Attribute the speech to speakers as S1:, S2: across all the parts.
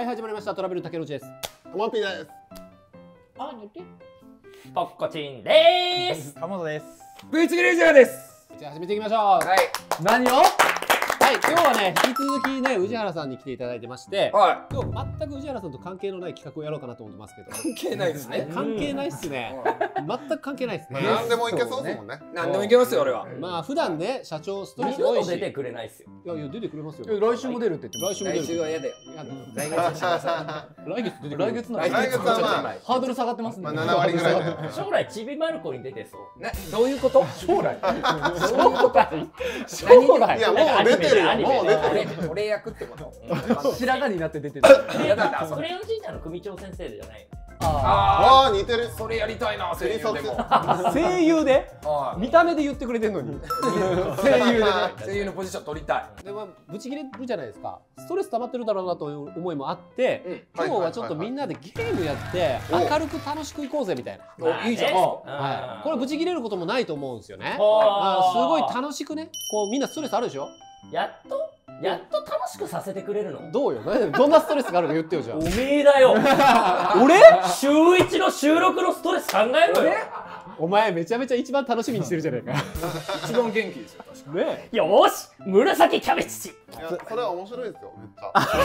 S1: はい、始まりました。トラベル竹野内です。
S2: ともぴーです。
S3: あ、寝て。ポッコチンでーす。
S4: 鴨本です。
S5: ブイチギレイジャーです。
S1: じゃあ始めていきましょう。
S5: はい。何を？
S1: はい、今日はね、引き続きね、宇治原さんに来ていただいてまして、
S5: は
S1: 今日全く宇治原さんと関係のない企画をやろうかなと思ってますけど。
S5: い。関係ないですね。
S1: 関係ないっすね。全く関係ないっすね。
S2: 何でもいけそうですもんね。
S5: 何でもいけますよ俺は。
S1: まあ普段ね、社長ストレ
S3: 二
S1: ス多いし。
S3: 度と出てくれないっすよ。
S1: いやいや出てくれますよ。
S4: 来週も出るって言ってます。
S1: 来週も出る。
S5: 来週は嫌だよ。
S1: やだ
S5: 来月にしてくださ
S1: 来月出てくる。
S4: 来月の
S5: 来
S2: 来月はまあ
S4: ハードル下がってますね。
S2: まあ7割ぐらいで。
S3: 将来ちびまる子に出てそう。
S5: い。どういうこと？
S1: 将来。
S5: 将
S1: 来
S2: いやもう出てるよ。もう出てる。
S5: 俺役ってこと？
S4: 白髪になって出てる。
S5: 嫌だなそれ。
S3: クレヨンしんちゃんの組長先生じゃないよね。
S5: あ
S2: ああ似てる。
S5: あ、それやりたいな声優でも。
S1: 声優で
S5: あ
S1: 見た目で言ってくれてんのに。
S5: 声優でね。声優のポジション取りたい。
S1: でまあブチ切れるじゃないですか。ストレス溜まってるだろうなという思いもあって、今日はちょっとみんなでゲームやって明るく楽しくいこうぜみたいな。
S5: おいいじゃん。
S1: はい。これブチ切れることもないと思うんですよね。
S3: あ
S1: すごい楽しくね。こうみんなストレスあるでしょ。
S3: やっと楽しくさせてくれるの。
S1: どうよ。どんなストレスがあるか言ってよじゃあ
S3: お。めえだよ。
S1: 俺？
S3: 週一の収録のストレス考えろよ。
S1: お前めちゃめちゃ一番楽しみにしてるじゃないか。
S5: 一番元気ですよ確か
S1: ね。
S3: よーし、紫キャベツチ。
S2: いやそれは面白いですよめっ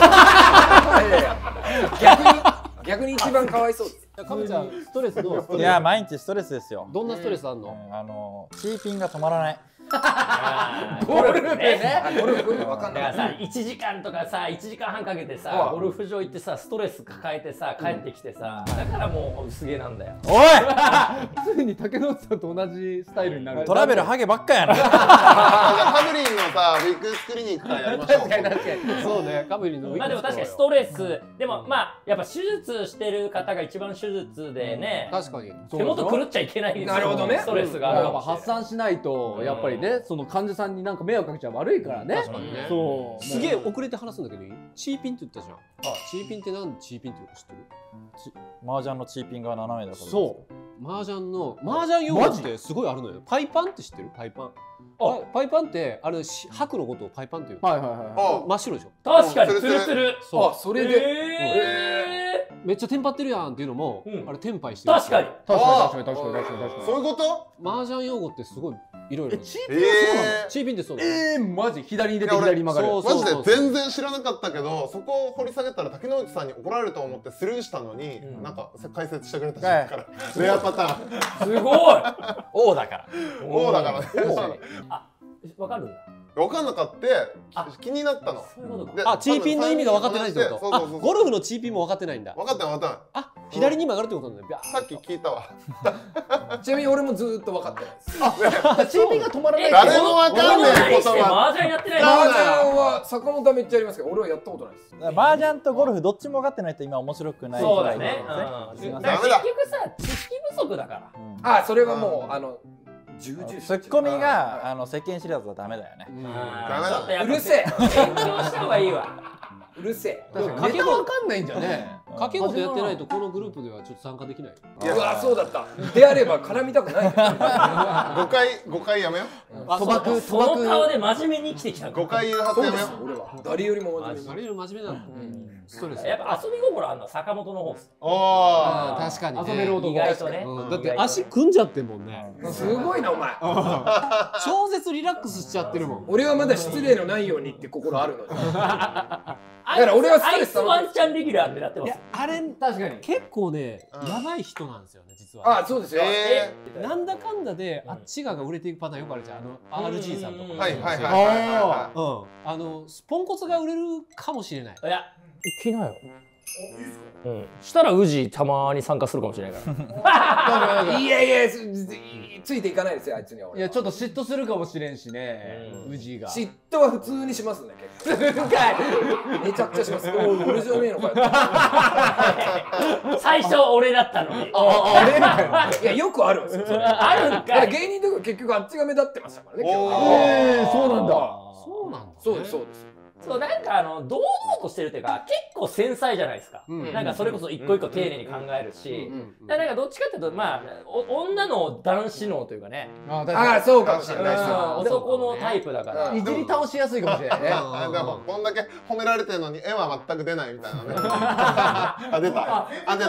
S2: ちゃ。
S5: 逆に一番かわいそうです。
S1: かむちゃんストレスどう？
S4: いや毎日ストレスですよ。
S1: どんなストレスあんの？
S4: チーピンが止まらない。
S3: ゴルフね。
S5: ゴルフわかんない。
S3: だからさ、1時間とかさ、1時間半かけてさ、ゴルフ場行ってさ、ストレス抱えてさ、帰ってきてさ、だからもう薄毛なんだよ。
S4: おい！
S1: ついに竹野内さんと同じスタイルになる。
S4: トラベルハゲばっかやな。
S2: カブリンのさビッグスクリニックからやりましょう。
S1: 確かに。そうね。カブリの。
S3: まあでも確かにストレス、でもまあやっぱ手術してる方が一番手術でね、
S1: 確かに。
S3: 手元狂っちゃいけないですよ。
S5: なるほどね
S3: ストレスがある
S6: やっぱ発散しないとやっぱりね、その患者さんになんか迷惑かけちゃ悪いからね。
S1: 確かにね。
S6: そう。
S1: すげえ遅れて話すんだけどいい？チーピンって言ったじゃん。チーピンってなんでチーピンって言うか知ってる？
S4: 麻雀のチーピンが斜めだから。
S1: そう。麻雀用語ってすごいあるのよ。パイパンって知ってる？パイパン。パイパンってあれ白のことをパイパンっていう。
S6: はいはいは
S1: 真っ白でしょ。
S3: 確かにツルツル。
S1: そう。
S5: あ、それで。
S1: めっちゃテンパってるやんっていうのもあれテンパイしてる。
S3: 確かに。
S6: い。確かに確かに確かに確かに。
S2: そういうこと？
S1: 麻雀用語ってすごいいろいろ。
S6: チーピンはそうなの？
S1: チーピンってそうなの。
S6: マジ左に出て左に曲がる。
S1: そう
S2: マジで全然知らなかったけどそこを掘り下げたら竹野内さんに怒られると思ってスルーしたのになんか解説してくれたからレアパターン。
S3: すごい。
S4: 王だから。
S2: 王だからね。
S3: わかるんだ。
S2: 分かんなかって気になったの。
S3: そういうことか。
S2: で
S1: あ、チーピンの意味が分かってないってこと？あ、ゴルフのチーピンも分かってないんだ。
S2: 分かった分かっ
S1: あ、左に曲がるってことなんだよ。
S2: た。さっき聞いたわ。
S5: ちなみに俺もずーっと分かってないです。
S6: チーピンが止まらない。
S2: 誰も分かんない言葉。
S3: 麻雀やってない
S5: 麻
S3: の。
S5: 雀は坂本はめっちゃやりますけど俺はやったことないです。
S4: 麻雀とゴルフどっちも分かってないと今面白くない。
S3: そうだね。
S4: すいません。
S3: だから結局さ、知識不足だから。
S5: あ、それはもう重々
S4: ツッコミが世間知らずはダメだよね。
S2: ダメだ
S3: ちょっとやっぱ
S5: うるせえ。
S3: 勉強した方がいいわ。
S5: うるせえ。
S6: かけわかんないんじゃね。
S1: 掛け事やってないとこのグループではちょっと参加できない。
S5: うわ、そうだった。であれば絡みたくない。
S2: 誤解やめよう。
S6: 賭博
S3: その顔で真面目に生きてきた
S2: 誤解言う発やめよう。
S5: 俺は誰よりも真面目
S1: あれより真面目なの。ストレス。
S3: やっぱ遊び心あるのは坂本の方です。
S2: ああ
S1: 確かにね。
S6: 遊べる男。
S3: 意外とね。
S1: だって足組んじゃってんもんね。
S5: すごいなお前。
S1: 超絶リラックスしちゃってるもん。
S5: 俺はまだ失礼のないようにって心あるのに。だから俺はストレス
S3: あいつワンチャンレギュラーってなってます。
S1: あれ
S6: 確かに。
S1: 結構ね、やばい人なんですよね実は。
S5: あ、そうですよ。
S1: なんだかんだであっち側が売れていくパターンよくあるじゃん。RG さんとか。
S2: はいはいはい
S1: スポンコツが売れるかもしれない。
S3: いや、行きなよ。したら宇治たまに参加するかもしれないから。
S5: いやいや、ついていかないですよあいつには俺。
S6: いやちょっと嫉妬するかもしれんしね。宇治が。
S5: 嫉妬は普通にしますね結構。めちゃくちゃします。俺じゃねえのかよ。
S3: 最初俺だったのに。
S6: あれみたいな。
S5: いやよくあるんですよそれ。
S3: あるん
S5: だか
S3: からい。
S5: 芸人とか結局あっちが目立ってましたからね。
S2: おー
S6: そうなんだ。
S1: そうなんだ。
S5: そうですそうです。
S3: そうなんか堂々としてるっていうか結構繊細じゃないですか、なんかそれこそ一個一個丁寧に考えるし、なんかどっちかっていうとまあ女の男子脳というかね、
S5: ああそうかもしれないです。
S3: 男のタイプだから
S6: いじり倒しやすいかもしれないね。
S2: でもこんだけ褒められてるのに絵は全く出ないみたいなね。あ出た。あ出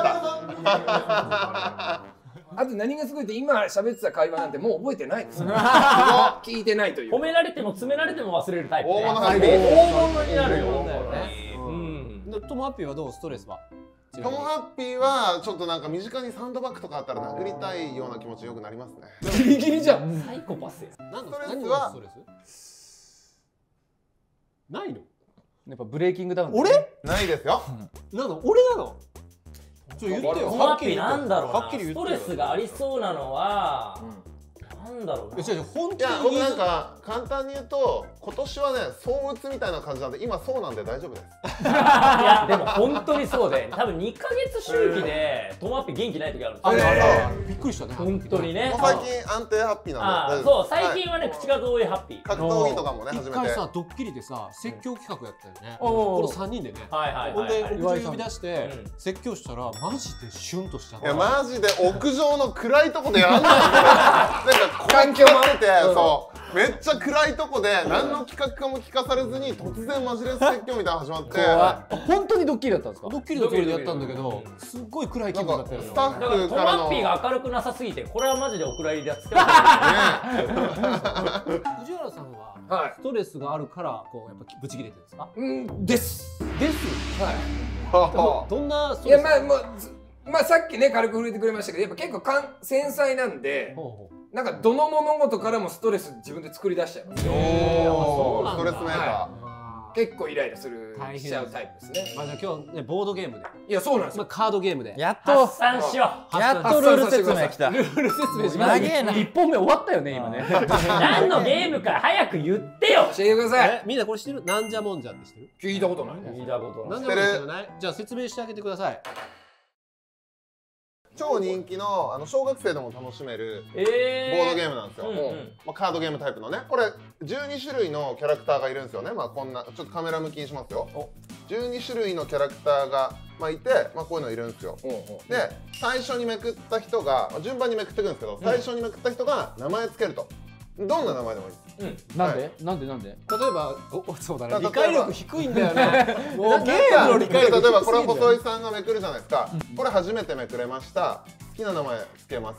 S2: た。
S5: あと何がすごいって今喋ってた会話なんてもう覚えてないですよ。聞いてないという。
S3: 褒められても詰められても忘れるタイプ、ね、
S2: 大物が
S3: 大物になるよ。
S1: トモハッピーはどうストレスは？
S2: トモハッピーはちょっとなんか身近にサンドバッグとかあったら殴りたいような気持ちよくなりますね。
S5: ギリギリじゃん。
S3: サイコパスや。
S2: ストレスは
S1: ないの？
S6: やっぱブレイキングダウン。
S1: 俺？
S2: ないですよ。
S1: なの？俺なの？言ってよ。
S3: トモハッピーなんだろうな。
S1: はっきり言ってよ。
S3: ストレスがありそうなのは、なんだろうな。
S1: 本
S2: いや僕なんか簡単に言うと今年はね躁鬱みたいな感じなんで今そうなんで大丈夫です。
S3: いやでも本当にそうで、多分2ヶ月周期でトモハッピー元気ない時あるんですよ。
S1: びっくりしたね。
S3: 本当にね。
S2: もう最近安定ハッピーなんで。
S3: そう最近はね口数多いハッピー。
S2: 格闘技とかもね始めて。
S1: 一回さドッキリでさ説教企画やったよね。この3人でね。ほんで屋上呼び出して説教したらマジでシュンとしちゃった。
S2: いやマジで屋上の暗いとこでやらない。なんか
S5: 環境もあ
S2: っててそうめっちゃ暗いとこで何の企画かも聞かされずに突然マジレス説教みたいなの始まって。
S6: 本当にドッキリだったんですか？
S1: ドッキリの距離でやったんだけどすっごい暗い気分だったよ。
S2: スタッ
S3: だからトモ
S2: フからの
S3: ハッピーが明るくなさすぎてこれはマジでお蔵入りでやってた。
S1: 藤原さんはストレスがあるからこうやっぱブチ切れてるんですか？
S5: です。
S1: です。
S2: は
S1: どんなスト
S5: いや
S1: レス？
S5: まあさっきね軽く触れてくれましたけどやっぱ結構繊細なんでなんかどの物事からもストレス自分で作り出しちゃいますよ。
S2: おーストレスメーカ
S5: 結構イライラしちゃうタイプですね。
S1: まあじゃあ今日ねボードゲームで、
S5: いやそうなんですよ。
S1: カードゲームで
S4: やっと
S3: 発散しよう。
S4: やっとルール説明来た。
S6: ルール説明します。
S4: 長えな。
S6: 1本目終わったよね今ね。
S3: 何のゲームか早く言ってよ。
S5: 教えてください。
S1: みんなこれ知ってる？なんじゃもんじゃって知ってる？
S5: 聞いたことない。
S3: 聞いたことない。
S1: なんじゃもんじゃ知らない？じゃあ説明してあげてください。
S2: 超人気の小学生でも楽しめるボードゲームなんですよ。まあカードゲームタイプのねこれ12種類のキャラクターがいるんですよね。まあこんなちょっとカメラ向きにしますよ。12種類のキャラクターがいてまあこういうのいるんですよ。で最初にめくった人が順番にめくっていくんですけど最初にめくった人が名前つけると。どんな名前でもいいです。
S6: なんで？なんで？
S1: 例えばそうだね。
S2: 例えば
S1: 理解力低いんだよね。もうゲ
S2: 例
S1: ームの理解力低すぎるんだよ。
S2: えばこれ細井さんがめくるじゃないですか。これ初めてめくれました。好きな名前つけます。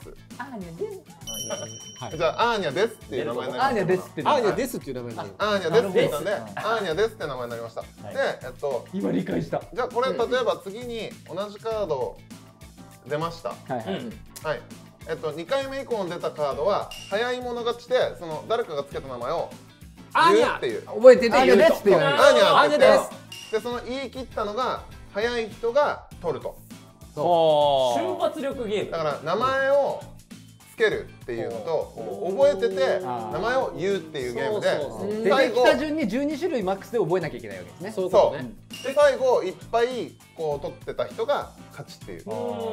S2: じゃあアーニャですっていう名前になります。
S6: アーニャですって。
S1: アーニャですっていう名前になる。
S2: アーニャですって言ったんで、アーニャですって名前になりました。で、
S6: 今理解した。
S2: じゃあこれ例えば次に同じカード出ました。
S6: はいはい。
S2: はい。2回目以降に出たカードは早い者勝ちでその誰かがつけた名前を言うっていう。
S5: 覚えてて言うと。
S2: アーニャです。でその言い切ったのが早い人が取ると。
S3: 瞬発力ゲーム
S2: だから名前をつけるっていうのと覚えてて名前を言うっていうゲームで
S6: 出てきた順に12種類マックスで覚えなきゃいけないわけですね。
S1: そういうことね。
S2: で最後いっぱいこう取ってた人が勝ちっていう。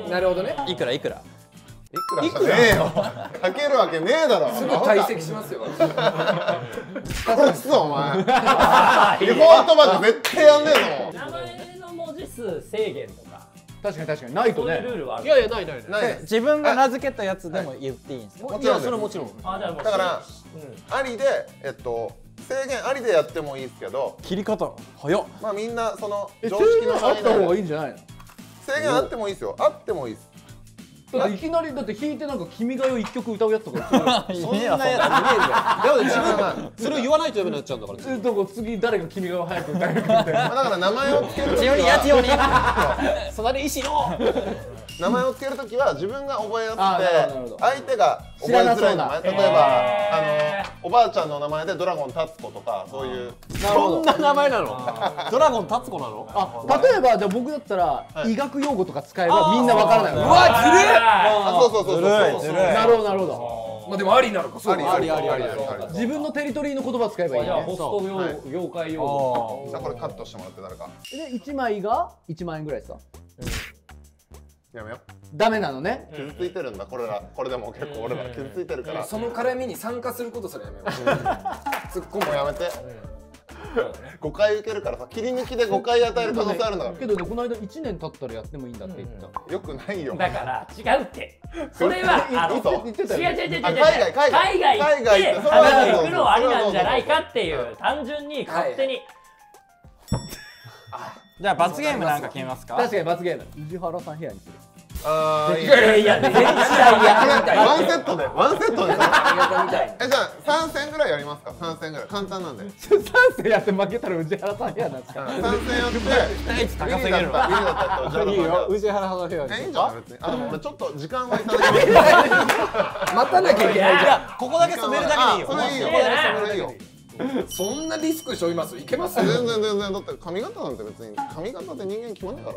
S5: なるほどね。
S4: いくらいくら？
S2: いくらしたねえよ。かけるわけねえだろ。
S5: すぐ退席しますよ。
S2: 殺すぞお前。デフォルトバグ絶対やんねえぞ。
S3: 名前の文字数制限とか
S6: 確かにないと
S3: そういう
S6: ね。
S3: ルールはある。
S1: いやいやないないない。
S2: ないです。
S4: 自分が名付けたやつでも言っていいんですか？
S2: もちろんです。
S1: それはもちろん。
S3: あ、じゃあもう
S2: だからありで制限ありでやってもいいですけど、
S4: 切り方早っ。
S2: まあみんなその常
S6: 制
S2: 識の
S6: 限あった方が
S2: 範囲内で
S6: いいんじゃないの？
S2: 制限あってもいいですよ。あってもいいです。
S6: だっていきなりだって弾いてなんか君が代を1曲歌うやつとか
S1: そんなやついねえんだよ。だから自分がそれを言わないとダメになっちゃうんだから。
S6: ずっと次誰が君が早く歌えるかみたいな。
S2: だから名前をつけるとき
S4: 強いやつより。
S1: そなで石の。
S2: 名前をつけるときは自分が覚えやす
S6: あーなるほどなるほど
S2: くて相手が覚えづらい名前、例えばおばあちゃんの名前でドラゴンタツコとかそういう。
S1: そんな名前なの？ドラゴンタツコなの？
S6: 例えばじゃあ僕だったら医学用語とか使えばみんなわからない。うわ
S5: ずるい。
S2: あ、そうそう。
S6: なるほどなるほど。
S5: まあでもありなのか。そう
S2: ありありありありあり。
S6: 自分のテリトリーの言葉使えばいいね。
S3: じゃあホスト業界用語。
S2: じゃあこれカットしてもらって誰か。
S6: で1枚が1万円ぐらいですか？
S2: やめよ。
S6: ダメなのね。
S2: 傷ついてるんだこれら。これでも結構俺ら傷ついてるから。
S5: その絡みに参加することすらやめよう。
S2: ツッコミもやめて。 5回受けるからさ、切り抜きで5回与える可能性あるんだから。
S6: けどね、この間1年経ったらやってもいいんだって言った。
S2: よくないよ。
S3: だから違うって。それは
S6: 言ってたよ。
S3: 違う。
S2: 海外
S3: 海外行って話行くのはありなんじゃないかっていう、単純に勝手に。
S4: じゃあ罰ゲームなんか決めますか？
S6: 確かに罰ゲーム。宇治原さん部屋にする。
S3: いやいや絶対嫌。
S2: ワンセットでワンセットで。じゃあ3戦ぐらいやりますか。3戦ぐらい簡単なんで。
S6: 3戦やって負けたら宇治原さん部屋なんですか。
S2: 3戦やって
S4: 高すぎるわ。
S6: いいよ、宇治原さんの部屋に。
S2: いいんじゃない別に。でも俺ちょっと時間はいただけます。
S5: 待たなきゃいけないじゃん。
S4: ここだけ滑るだけでいいよ。
S2: それいいよ。それいいよ。
S5: そんなリスク背負います？いけます？
S2: 全然だって髪型なんて別に髪型で人間決まんないから。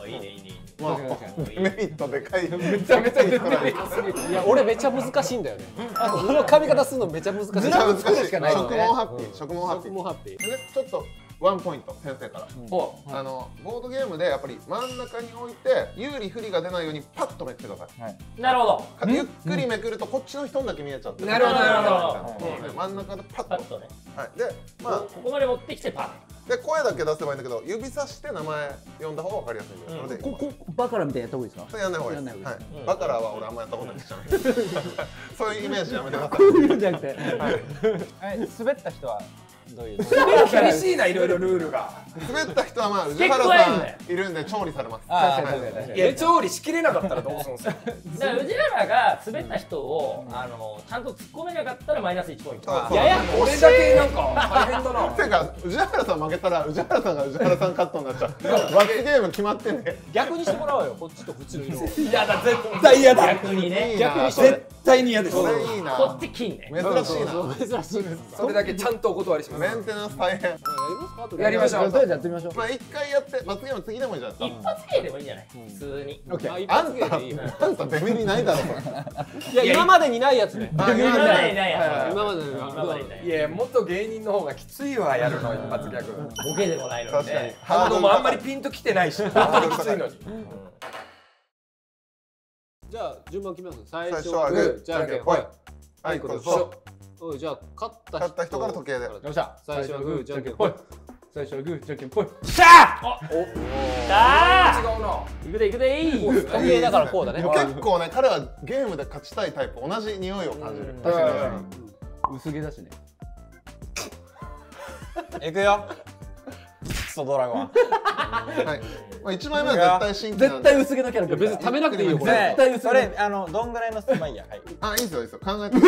S3: いいね。
S2: メリットでかい。
S6: めちゃめちゃ出てる。いや、俺めっちゃ難しいんだよね。その髪型するのめちゃ難しい。
S2: めっちゃ難しい。
S6: しかない。
S2: 食毛ハッピー。食毛ハッピー。
S6: で
S2: ね、ちょっとワンポイント先生から。ボードゲームでやっぱり真ん中に置いて有利不利が出ないようにパッとめくってください。
S3: なるほど。
S2: ゆっくりめくるとこっちの人だけ見えちゃって。
S5: なるほど。
S2: 真ん中でパッと
S3: ね。
S2: はい。で、
S3: ここまで持ってきてパッ。
S2: で声だけ出せばいいんだけど指さして名前呼んだ方が分かりやすいんで。
S6: こバカラみたいなやった方がいいですか？
S2: それやんない方がいいです。はい。バカラは俺あんまやったことないじゃない。そういうイメージやめてください。
S6: そういうんじゃなくて。
S4: 滑った人はどういう？
S5: 厳しいな、いろいろルールが。
S2: 滑った人はまあ宇治原さんいるんで調理されます。
S5: いや、調理しきれなかったらどうするんですか？
S3: だから宇治原が滑った人をちゃんと突っ込めなかったらマイナス1ポイント。
S5: 俺だけなんか大変だな。
S2: てか宇治原さん負けたら宇治原さんが宇治原さんカットになっちゃう。罰ゲーム決まってんね。
S1: 逆にしてもらおうよ、こっちとこっちの色。
S5: 嫌だ、絶対嫌だ。
S3: 逆にね。
S2: 逆に
S5: 絶対に嫌です。
S2: それいいな。
S3: こっち金ね。
S2: 珍しいな。
S6: 珍しいです。
S5: それだけちゃんとお断りします。
S2: メンテナンス大変。
S5: やりましょう。
S6: とりあえずやってみましょう。
S2: まあ一回やって罰ゲーム次でもいいじゃないですか。
S3: 一発芸でもいいんじゃない？普通に。
S2: あんたデメリないだろ。
S1: いや、今までにないやつね。
S3: 今までにないやつ。
S1: 今までにない。
S5: いや、もっと芸人の方がきついわ、やるの一発ギャグ。
S3: ボケでもないのにね。
S5: 反応もあんまりピンときてないし、本当にきついのに。
S1: じゃあ順番決めます。最初
S2: は
S1: はグー、じゃんけんほい。
S2: はい、これそう。
S1: じゃあ勝った
S2: 人から時計で。
S6: よっしゃ。
S1: 最初はグー、じゃんけんほい。
S6: 最初はグー、じゃんけんぽい。
S3: しゃあ。お。
S5: 違うな。
S3: いくでいくでいい。
S1: 時計だからこうだね。
S2: 結構ね、彼はゲームで勝ちたいタイプ、同じ匂いを感じる。
S6: 確かに。薄毛だしね。
S4: いくよ。クソドラゴン。
S2: はい。まあ1枚目は絶対新規なんで。
S6: 絶対薄毛のキャラクター。
S1: 別に食べなくていいよこれ。
S6: 絶対薄毛。
S4: それどんぐらいのまあいいや。
S2: あ、いいですよいいですよ。考えて。薄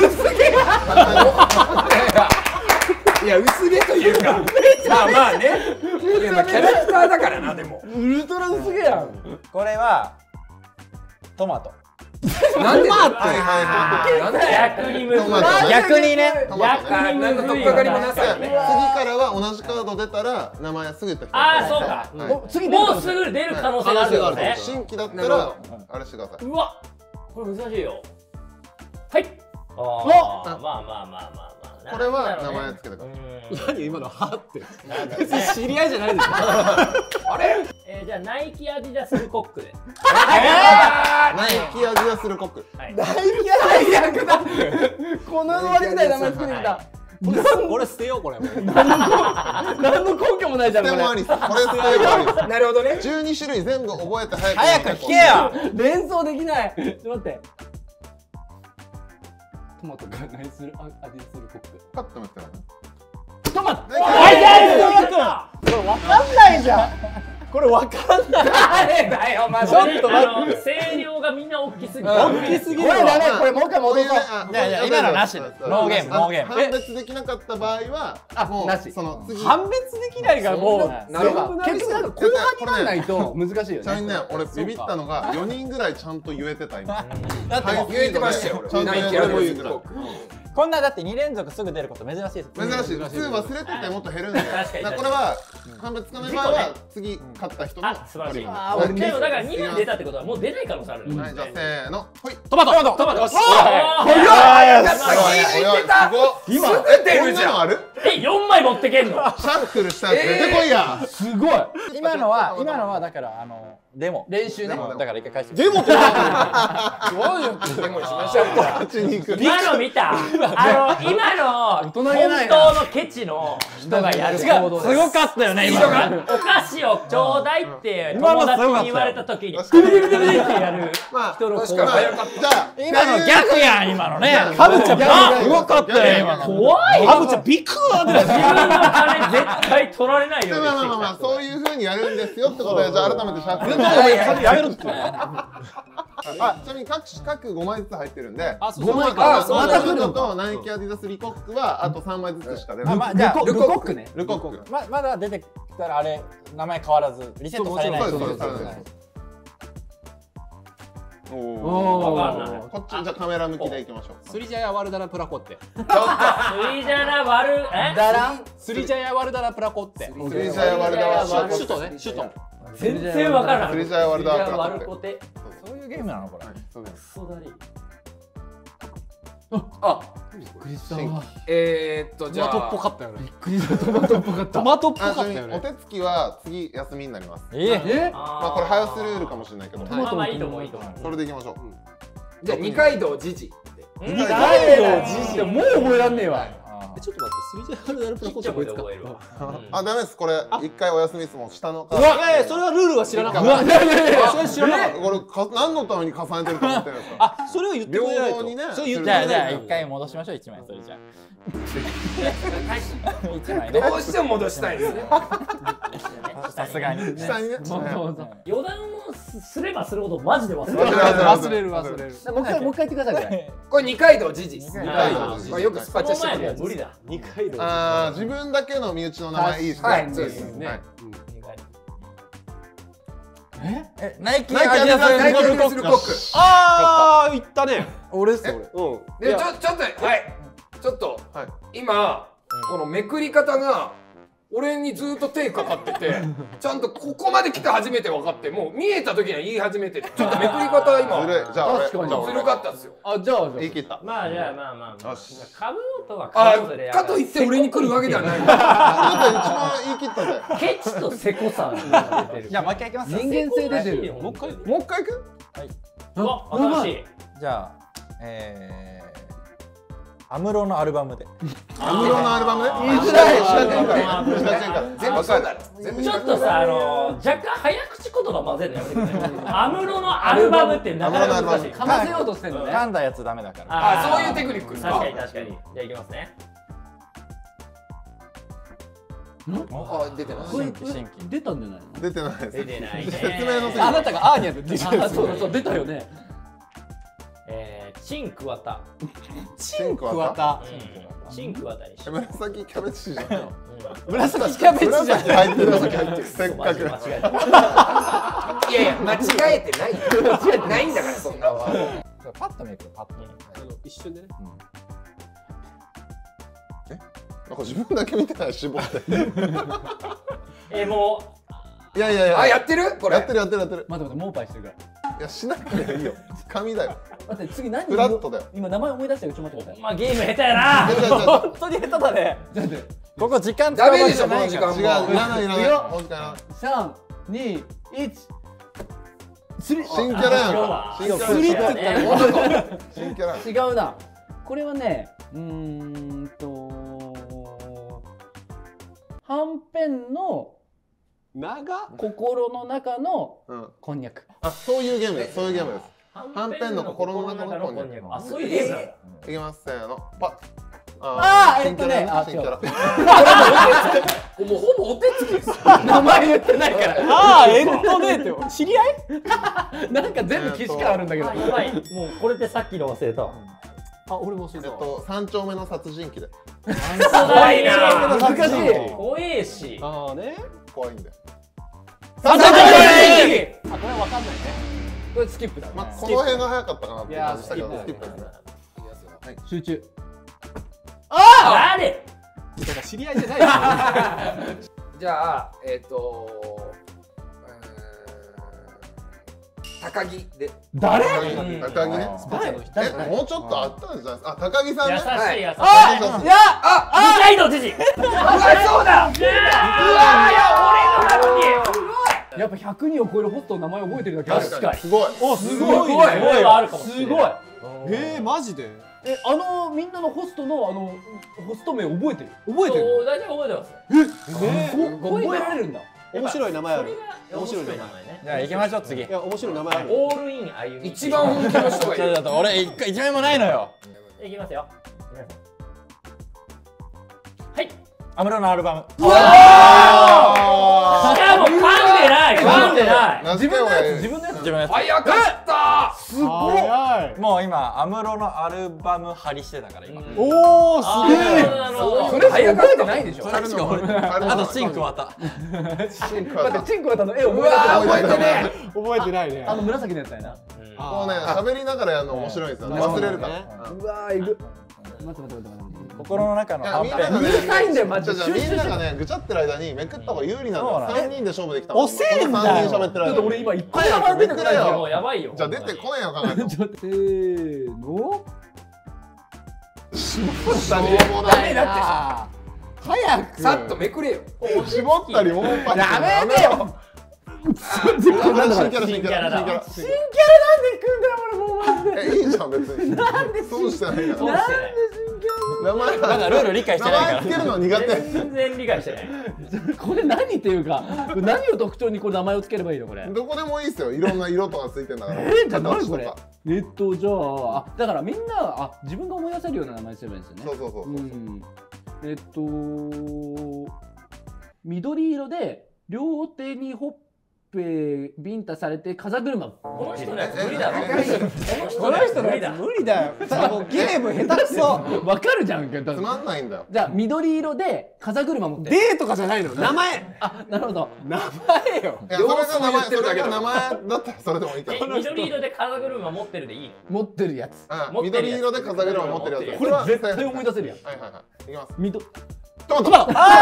S5: 毛。いや、薄毛というか。まあね。いや、キャラクターだからな、でも。
S6: ウルトラ薄毛やん。
S4: これはトマト。
S5: なんで？
S3: 逆にむずい。
S4: 逆にね。
S3: 逆にむずい。
S5: 何の取っかかりもなさ
S2: 次からは同じカード出たら名前すぐ言って。
S3: ああ、そうか。もうすぐ出る可能性があるよね。
S2: 新規だったらあれしてください。
S3: うわ、これ難しいよ。はい。まあ。
S2: これは名前つけてください。
S1: 何今のはって別に知り合いじゃないですよ。
S5: あれ？
S3: じゃあナイキアディダスルコックで。
S2: ナイキアディダスルコック。
S6: ナイキアディダスルコック。この割みたいな名前作ってきた。
S1: 俺捨てようこれ。
S6: 何の根拠もないじゃんこれ。
S2: これ捨てようありです。
S5: なるほどね。
S2: 12種類全部覚えて
S4: 早く聞けよ。
S6: 連想できない。ちょっと待って。トマトが何するアディスルコック。
S2: パッと見てね。
S6: トマト。
S3: これ
S6: わかんないじゃん。これわかんない。
S5: 誰だよ、マジで。
S3: ちょっと待って。声量がみんな大きすぎる。
S6: 大きすぎる。これダメ。これもう一回戻そう。
S4: いや今のなし。ノーゲームノーゲーム。
S2: 判別できなかった場合はもう
S6: なし。
S2: その次。
S6: 判別できないがもう
S5: なるほど。
S6: 結局なんか後半にならないと難しいよね。
S2: ちなみにね、俺ビビったのが4人ぐらいちゃんと言えてた今。
S4: だって
S5: 言えてましたよ。
S2: ちゃんと言えてるぐらい。
S4: こんなだって2連続すぐ出ること珍しいです。
S2: 珍しい。普通忘れててもっと減るんで。
S3: 確かに。
S2: これは判別つかない場合は次勝った人の。
S3: 素晴らしい。でもだから2枚出たってことはもう出ない可能性ある。
S2: はい、じゃあせーの。ほい。
S1: トマト。
S5: よし。早かった。聞いてた。
S2: 今
S5: すぐ出るじゃん。
S2: ある
S3: 4枚持ってけんの。
S2: シャッフルしたやつ出てこいや。
S6: すごい。
S4: 今のはだからデモ
S6: 練習ね。
S4: だから一回返して。
S1: デモって
S5: デモしましょうか。
S3: 今の見た。 今の本当のケチの人がやる行動です。
S4: すごかったよね今の。
S3: お菓子をちょうだいって友達に言われた時にグビグビグビってやる人の行動。
S2: じゃあ
S4: 今の逆やん今のね。
S6: ハブちゃん
S4: すごかったよ今の。
S3: 怖いよ。
S6: ハブちゃんビクーって
S3: 自分の金絶対取られないようにしてきた。
S2: まあそういう風にやるんですよってことで、じゃあ改めてシャッフル。
S6: やめろって。
S2: あ、ちなみに各5枚ずつ入ってるんで、
S1: 5
S2: 枚
S1: か。
S2: また来るとナイキアディダスリコックはあと3枚ずつしか出ない。
S4: じゃあ
S6: ルコックね。
S2: ルコック。
S4: まだ出てきたらあれ名前変わらずリセットされない。
S2: そうです。お
S3: お。わかんない。
S2: こっちじゃあカメラ向きでいきましょう。
S1: スリジャヤワルダラプラコッテ。
S3: スリジャラワル
S1: スリジャヤワルダラプラコッテ。
S2: スリジャヤワルダラ
S1: 首都ね、首都。
S3: 全然わからない。
S2: スリジャヤワルダラプラコッテ。
S4: そういうゲームなのこれ。
S2: そうです。
S3: クソだり。
S5: あ、
S6: びっくりした。
S5: じゃあ
S1: トマトっぽかったよね。
S6: びっくりした。トマトっぽかった。
S1: トマトっぽかったよね。
S2: お手つきは次休みになります。
S3: ま
S2: あこれ早すルールかもしれないけど。
S3: まあいいと思ういいと思う。
S2: それでいきましょう。
S5: じゃあ二階堂ジジ。
S6: 二階堂ジジ。もう覚えらんねえわ。
S1: ちょっと待って、スリジャヤワルダラプラコッテこいつか。
S2: あ、ダメです。これ一回お休みですもん。下の。
S1: いやいや、それはルールは知らなかった。いやいやいや、それ知らなかった。
S2: これ何のために重ねてると思ってるんですか。
S1: あ、それを言ってくれないと。それ言ってくれないと。
S4: じゃあ一回戻しましょう1枚それじゃあ。1枚ね。
S5: どうしても戻したいですね。
S4: さすがに。
S2: 下にね。
S3: 余談をすればするほどマジで忘れる。
S1: 忘れる忘れる。
S6: もう一回言ってくださいこれ。
S5: これ二階堂ジジ。よくスパチャしてくるやつ。
S3: 無理だ。
S6: 二階堂。
S2: ああ、自分だけの身内の名前いいですね。
S5: はい、そうですね。
S4: ナイキ
S5: ナイキアディダスルコック。
S1: ああ、言ったね。
S6: 俺っす俺。
S5: でちょっとはいちょっと今このめくり方が俺にずっと手かかっててちゃんとここまで来て初めて分かってもう見えた時には言い始めてちょっとめくり方今
S2: ずるい。じゃあ俺。
S5: ずるかったっすよ。
S6: あ、じゃあ
S2: 言い切った。
S3: まあじゃあまあかぶとは
S5: あ
S3: かぶで。
S5: かといって俺に来るわけではない。
S2: あなた一番言い切ったぜ。
S3: ケチとセコさが出てる。
S4: じゃあもう一回いきます。
S6: 人間性出てる。
S2: もう一回行く？
S3: うわ、新しい。
S4: じゃあ安室のアルバムで。
S2: 安室のアルバムね。
S6: 言いづらい。
S5: 全部そうだろ。
S3: ちょっとさ若干早口言葉混ぜるのやめてくれ。安室のアルバムってなかなか難しい。
S6: かませようとしてんのね。
S4: 噛んだやつダメだから。
S5: あ、そういうテクニックですか。
S3: 確かに確かに。じゃあいきますね。
S5: あ、出てない。
S6: 出たんじゃないの？
S2: 出てないです。
S3: 出てないね。
S2: 説明のせい。
S6: あなたがアーニャで出た。そうそう出たよね。
S3: チンクワタ。
S2: チンクワ
S6: タ。
S3: チンクワタにし。
S2: 紫キャベツじゃん。
S6: 紫キャベツじゃん。
S2: 入ってる紫入ってる。せっかく。
S5: いやいや間違えてない。間違えてないんだからそんなは。
S4: パッとめくるパッと。
S1: 一瞬でね。
S2: なんか自分だけ見てない絞って。
S3: も
S2: う。いやいやいや。
S5: あ、やってる？これ。
S2: やってる。
S6: 待って待って、モーパイしてるから。
S2: いや、しなくていいよ。紙だよ。
S6: 待って、次何？
S2: フラットだよ。
S6: 今名前思い出したよ。ちょっと待ってください。
S3: まあゲーム下手やな。
S6: 本当に下手だね。
S4: ここ時間
S5: ダメでしょこの時間。
S2: 違う。いらないいらない。
S6: 3、2、1。
S2: 新キャラやんか。
S6: スリって言ったね。
S2: 新キャラ。
S6: 違うな。これはね、はんぺんの心の中のこんにゃく。
S2: あ、そういうゲームです。そういうゲームです。はんぺんの心の中のこんにゃく。
S3: あ、そういうゲームなんだ。
S2: いきます。せーの。パッ。
S6: 新キャラ。
S2: 新キャラ。
S5: もうほぼお手つきです。
S6: 名前言ってないから。って知り合い？なんか全部既視感あるんだけど。
S3: やばい。もうこれでさっきの忘れた。
S1: あ、俺も忘れた。
S2: 三丁目の殺人鬼で。
S3: 怖いな。
S6: 難しい。
S3: 怖えし。
S1: ああね。
S2: 怖いんで。
S6: 三丁目の殺人鬼。
S1: あ、これはわかんないね。
S6: これスキップだ。
S2: まあこの辺が早かったかなって感じしたけどスキップですね。
S6: 集中。
S3: 誰？
S1: だから知り合いじゃないですよ。
S5: じゃあ高木で。
S6: 誰？
S2: 高木ね。もうちょっとあったんじゃないですか。あ、高木さんね。
S3: 優しい優しい。
S6: いや、
S3: 二階堂知事。
S5: そうだ。
S3: うわいや俺のなのに。
S6: やっぱ100人を超えるホストの名前覚えてるだけある。
S2: 確かに。すごい。
S1: お、すごい。
S3: これはあるかもしれない。
S1: すごい。マジで？
S7: みんなのホストのホスト名覚えてる？覚えてる？
S3: 大体覚えてます。
S7: 覚えられるんだ。
S6: 面白い名前ある。
S3: 面白い名前ね。
S4: じゃあ行きましょう次。
S6: いや面白い名前ある。
S3: オールイン歩み。
S5: 一番本気の人がいる。
S4: 俺一枚もないのよ。
S3: いきますよ。はい。
S4: 安室のアルバム。
S3: しかも噛んでない。
S2: 自分のやつ
S4: 自分のやつ。
S5: 早かった。
S6: すごい。
S4: もう今安室のアルバム張りしてたから今。
S6: おおすげえ。
S7: それ早かってないでしょ。
S4: あとチンクワタ。
S7: 待ってチンクワタの絵覚えてね。
S6: 覚えてないね。
S7: 紫のやつやな。
S2: もうね喋りながらやるの面白いですよ。忘れるから。
S7: うわーいく。待って。
S4: 心の中のはんぺん。
S7: 短いんだよマジで。
S2: みんながねぐちゃってる間にめくった方が有利なんだよ。3人で勝負できた。
S6: 遅えんだよ。
S2: 3人喋ってる間に。
S7: 俺今一回も出てこない
S3: もうやばいよ。
S2: じゃあ出てこないよ考えて。
S7: せーの。
S2: ダメ
S7: だって早く
S5: さっとめくれよ。
S2: 絞ったりもうパッ
S7: やめてよ。
S2: 新キャラ
S3: だ。
S7: 新キャラなんで行くんだよ俺もうマジで。
S2: いいじゃん別に。なんで損してないから。
S3: そうしてない。
S2: 名前
S4: まだルール理解してないから。
S2: 名前つけるの苦手。
S3: 全然理解してない。
S7: これ何っていうか何を特徴にこれ名前をつければいいのこれ。
S2: どこでもいいですよ。いろんな色とかついてんだから。
S7: じゃあ何これ。じゃあだからみんな自分が思い出せるような名前にすればいいんですよね。
S2: そう。
S7: 緑色で両手にほっぺビンタされて風車。
S3: この人のやつ無理だろ。
S7: この人のやつ無理だよ。ゲーム下手くそ。わかるじゃんけど。
S2: つまんないんだよ。
S7: じゃあ緑色で風車持って。
S6: デーとかじゃないの。名前。
S7: なるほど。
S6: 名前よ。
S2: いやそれが名前だったらそれでもいいから。
S3: 緑色で風車持ってるでいいの？
S7: 持ってるやつ。
S2: 緑色で風車持ってるやつ。
S7: これ絶対思い出せるやん。
S2: はい。いきます。
S7: トマト。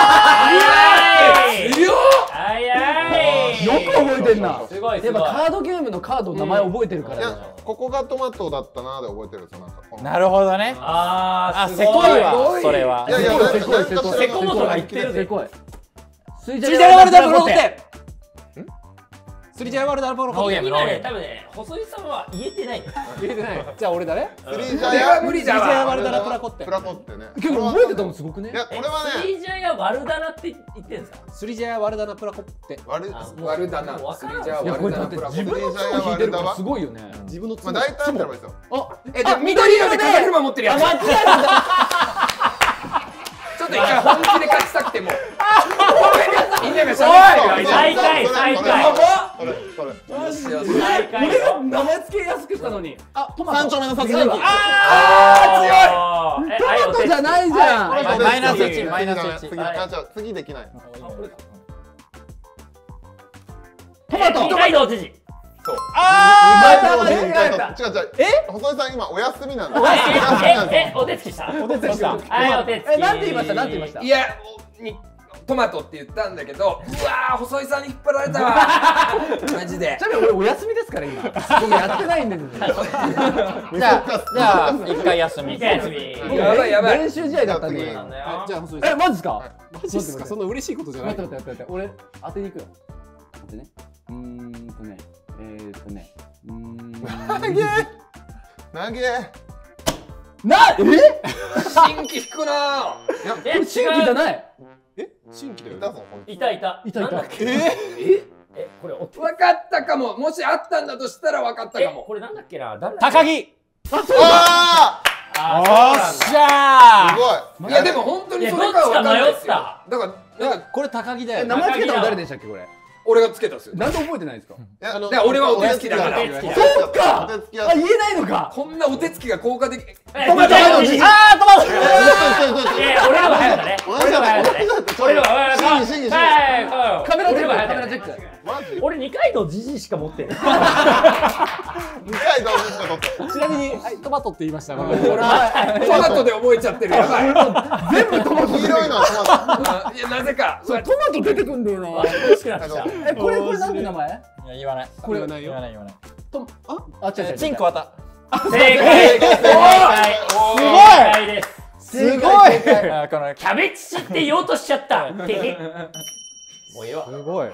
S3: 早い。
S7: よく覚えてんな。
S3: すごい。
S7: やっぱカードゲームのカードの名前覚えてるから。
S2: いやここがトマトだったなで覚えてるんですよ。
S4: なるほどね。せこいわそれは。
S2: いや
S3: セコモトが言ってるで。
S7: スイ
S6: ジャイワルダルポロってスリジャイワルダルポロ
S3: 今ね多分ね細井さんは言えてない。
S6: 言えてない。じゃあ俺誰？
S2: スリジャイ
S5: 無理だ
S6: スリジャイ
S5: わ。
S6: ワルダラプラコって。
S2: プラコってね。
S7: 結構覚えてたのすごくね。
S2: いやこれはね。
S3: スリジャヤワルダナって言ってんですか？
S6: スリジャイワルダナプラコって。
S5: ワルダナ。スリジャ
S7: いやこれだって自分のツを引いてるからすごいよね。
S6: 自分のツ。
S2: まあ大体合ってればいいですよ。
S5: 緑色で風車持ってるやつ。ちょっと一回本気で勝ちたくても。みんながしゃべってる。
S3: 最下位。
S2: それ。
S3: 最下位よ。
S7: 名前付けやすくしたのに。トマト。
S2: 三丁目の殺人鬼。
S7: トマトじゃないじゃん。
S4: マイナス1マイナス1。
S2: 次できない。
S3: トマト。二階堂知事。
S2: そう。違う。細井さん今お休みなんだ。
S3: お手つきした。
S7: お手つきした。
S3: はい、お手つき。
S7: なんて言いました。
S5: いやトマトって言ったんだけど、うわー細井さんに引っ張られたわ。マジで。
S7: ちなみに俺お休みですから今。僕やってないんです。
S4: じゃあ一回休み。
S5: やばい。
S7: 練習試合だったんで。
S6: じゃあ細井さん。
S7: マジですか？
S6: マジですか？そんな嬉しいことじゃない。
S7: 待って。俺当てに行くよ。待ってね。
S2: 投げ。
S5: 新規引くな。
S7: 新規じゃない。
S6: 新規だよ。
S3: いた。これ
S5: 分かったかも。もしあったんだとしたら分かったかも。
S3: これなんだっけな。
S4: 高木。
S7: そうだ。
S4: おっしゃー。
S2: すごい。
S5: いやでも本当にそれかは分かんないですよ。だから
S6: これ高木だよ。
S7: 名前つけたの誰でしたっけこれ？
S5: 俺がつけたっすよ。
S7: なんで覚えてないんですか？
S5: 俺はお手つきだから。
S7: そうか。言えないのか。
S5: こんなお手つきが効果的。
S3: トマト。俺の方が早かったね。
S7: カメラチェック。
S3: 俺二階堂じじしか持ってる。
S2: 二階堂しか取って。
S6: ちなみにトマトって言いました。
S5: トマトで覚えちゃってる。やばい。
S7: 全部トマト。
S2: 黄色いのはトマト。
S5: いやなぜか。
S7: トマト出てくんだよな。
S3: 美味しくなってきた。
S7: これなんて名前？
S4: いや言わない。
S7: これ
S6: 言わないよ。
S4: 言わない。
S7: 違う。
S4: チンクワタ。
S3: 正解。
S7: すごい。
S4: この
S3: キャベツって言おうとしちゃった。もういいわ。
S6: すごい。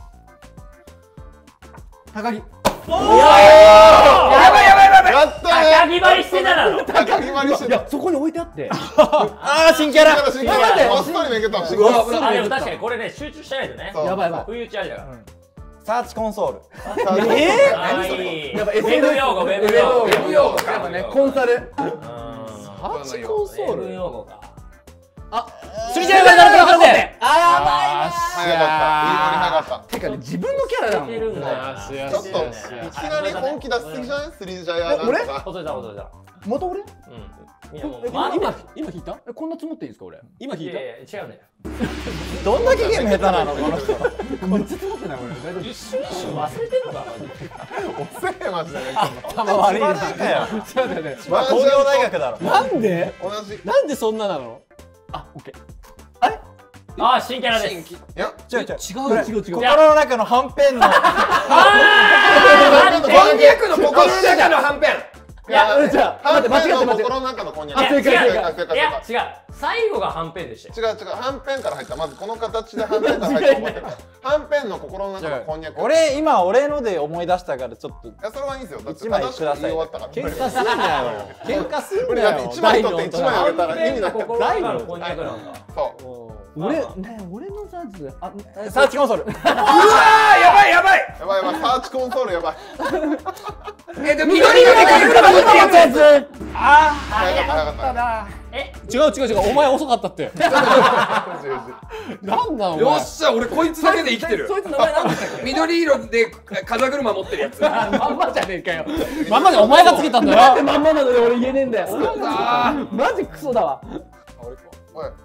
S7: 高木。
S5: やばい。
S2: やったね
S3: 高木張りしてただろ。
S2: 高木張りしてた。
S7: いやそこに置いてあって。
S4: ああ新キャラ。
S2: 新キャラ。あっさりめけた。
S3: あでも確かにこれね集中してないとね。
S2: そう
S7: やばいやばい。
S3: 不意打ちありだから。
S4: サーチコンソール。
S3: やっぱ FM 用語、FM 用語。
S5: やっぱね
S7: コンサル。
S1: ハーチコンソール。
S3: FM 用語か。
S7: スリジャーがなるところで。
S2: 早かった。いい早かった。
S7: てかね自分のキャラだもん。
S2: ちょっといきなり本気出しすぎじゃない？スリージャイア
S7: 俺
S3: 細いだ細いだ。
S7: 元俺？
S1: 今引いた？
S7: こんな積もっていいんですか俺？
S1: 今引いた？
S3: 違うね。
S4: どんだけゲーム下手なのこの人。
S7: めっちゃ積もってない俺。
S3: 一瞬忘れてんのか。
S2: 遅えマジでね。
S1: 頭悪いな。
S4: かよ。
S1: そうだよね。
S2: まあ
S4: 東京大学だろ。
S1: なんで？
S2: 同じ。
S1: なんでそんななの？
S7: あオッケー。
S3: あ新キャラです。
S2: いや
S1: 違う。
S4: 心の中のはんぺんの。
S5: こんにゃくの心の中のはんぺん。
S3: いや
S7: じゃあ待って間違って間違って。
S2: 心の中のこんにゃく。
S7: 正解
S3: いや違う。最後がはんぺんでしたよ。
S2: 違うはんぺんから入った。まずこの形ではんぺんから入った覚えてる。はんぺんの心の中のこんにゃく。
S4: 今俺ので思い出したからちょっと。
S2: いやそれはいいんですよ。だって
S4: 一枚ください
S2: 言い終わったから。
S1: 喧嘩すんなよ。喧嘩すんなよ。
S2: 一枚取って一枚あげたら意味ない。
S3: 心の中のこんにゃくなんだ。
S2: そう。
S7: 俺のサーチで
S4: サーチコンソール。
S5: うわーやばい
S2: やばいサーチコンソールやばい。
S5: で緑色でかいから持ってるやつ。
S2: 早かったな。
S1: 違うお前遅かったって。なんだお前。
S5: よっしゃ俺こいつだけで生きてる。
S7: そいつ名前なんだっけ？
S5: 緑色で風車持ってるやつ。
S7: まんまじゃねえかよ。
S1: まんまでお前がつけたんだよ。
S7: なんでまんまなのに俺言えねえんだよ。マジクソだわ。
S2: おい。